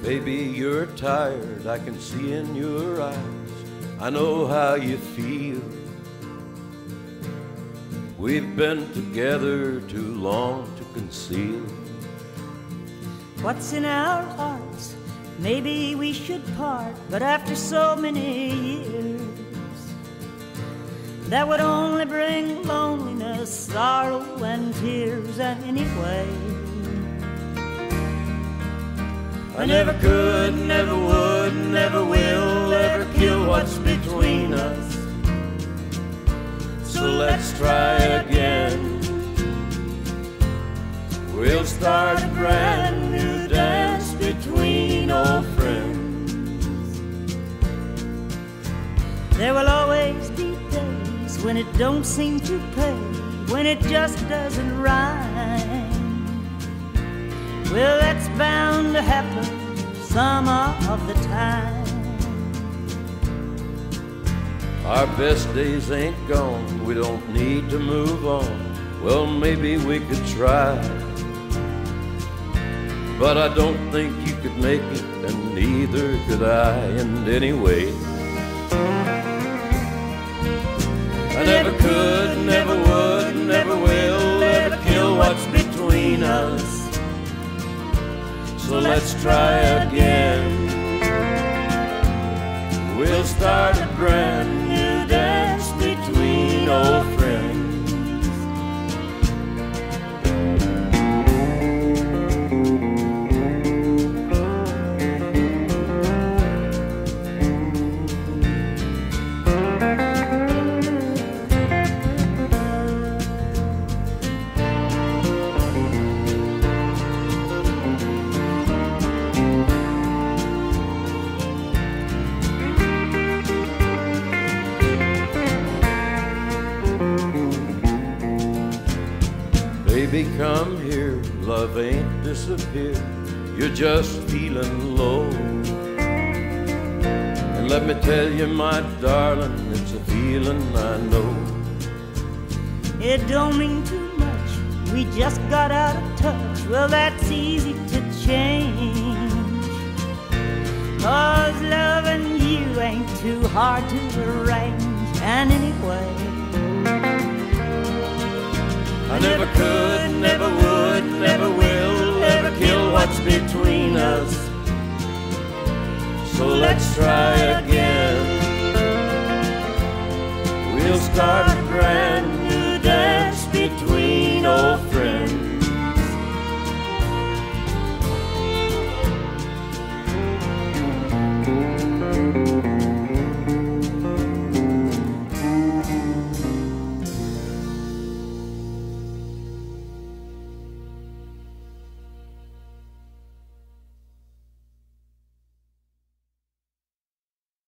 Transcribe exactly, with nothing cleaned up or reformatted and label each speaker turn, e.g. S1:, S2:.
S1: Baby, you're tired, I can see in your eyes. I know how you feel. We've been together too long to conceal
S2: what's in our hearts. Maybe we should part, but after so many years, that would only bring loneliness, sorrow, and tears. And anyway, I never could, never would, never will ever kill what's between us. So let's try again. We'll start a brand new dance between old friends. There will always be days when it don't seem to pay, when it just doesn't rhyme. Well, that's bound to happen some of the time.
S1: Our best days ain't gone, we don't need to move on. Well, maybe we could try, but I don't think you could make it, and neither could I. And anyway, I never could, never would, never will ever kill what's between us. So let's try again. We'll start a brand new dance between old friends. Baby, come here, love ain't disappeared. You're just feeling low. And let me tell you, my darling, it's a feeling I know.
S2: It don't mean too much, we just got out of touch. Well, that's easy to change, 'cause loving you ain't too hard to arrange. And anyway, I never could, never would, never will ever kill what's between us. So let's try again. We'll start a brand